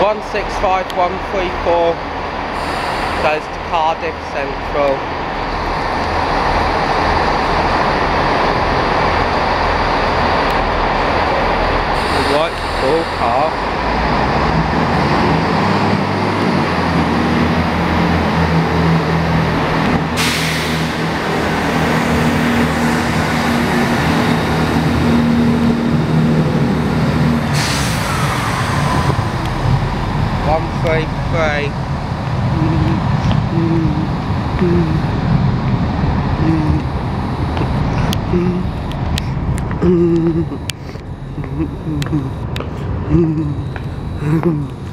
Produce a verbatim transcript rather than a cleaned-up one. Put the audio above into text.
one six five one three four goes to Cardiff Central. Right, cool car. One three three. Mm-hmm.